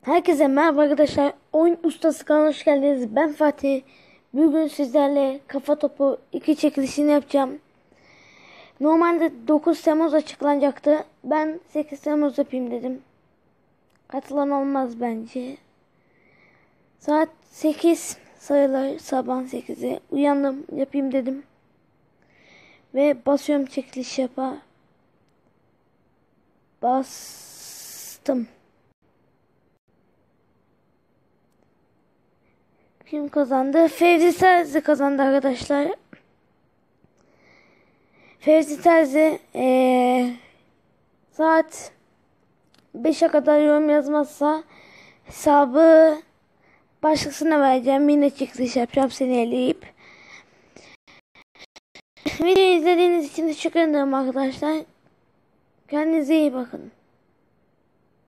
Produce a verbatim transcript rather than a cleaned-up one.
Herkese merhaba arkadaşlar. Oyun Ustası kanalına hoş geldiniz. Ben Fatih. Bugün sizlerle Kafa Topu iki çekilişini yapacağım. Normalde dokuz Temmuz açıklanacaktı. Ben sekiz Temmuz yapayım dedim. Katılan olmaz bence. Saat sekiz sayılar, sabah sekize uyandım, yapayım dedim. Ve basıyorum, çekiliş yapa. Bastım. Kim kazandı? Fevzi Terzi kazandı arkadaşlar. Fevzi Terzi ee, saat beşe kadar yorum yazmazsa hesabı başkasına vereceğim. Yine çekiliş yapacağım seni eleyip. Videoyu izlediğiniz için teşekkür ederim arkadaşlar. Kendinize iyi bakın.